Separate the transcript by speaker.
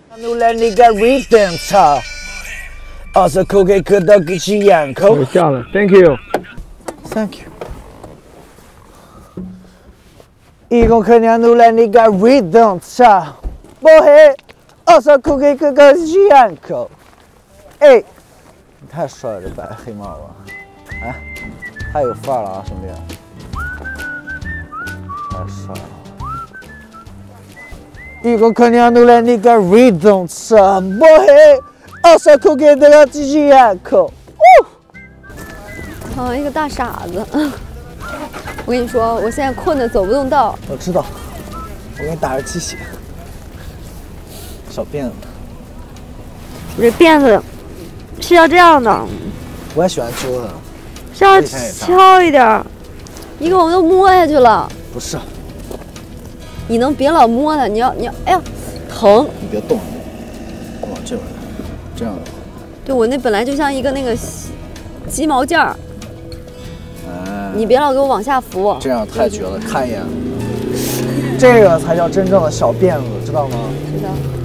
Speaker 1: 努来你个 rhythm 操，二十口给磕到给起眼口。
Speaker 2: 下了 ，Thank you。Thank you。
Speaker 1: 一共可能努来你个 rhythm 操，不黑，二十口给磕到起眼口。哎，你太帅了，这白黑帽子，哎，太有范儿了啊，兄弟，太帅了。 一个可能努来你个 rhythm 操，不黑，二十口给这个起眼口。
Speaker 3: 啊，一个大傻子。我跟你说，我现在困得走不动道。
Speaker 1: 我知道，我给你打着鸡血。小辫子，
Speaker 3: 我这辫子是要这样的，
Speaker 1: 我也喜欢揪的，
Speaker 3: 是要翘一点。一个我都摸下去了。
Speaker 1: 不是，
Speaker 3: 你能别老摸它？你要，哎呀，疼！
Speaker 1: 你别动，往这边来，这样的。
Speaker 3: 对我那本来就像一个那个鸡毛件儿。
Speaker 1: 哎，
Speaker 3: 你别老给我往下扶，
Speaker 1: 这样太绝了，看一眼，这个才叫真正的小辫子，知道吗？
Speaker 3: 知道。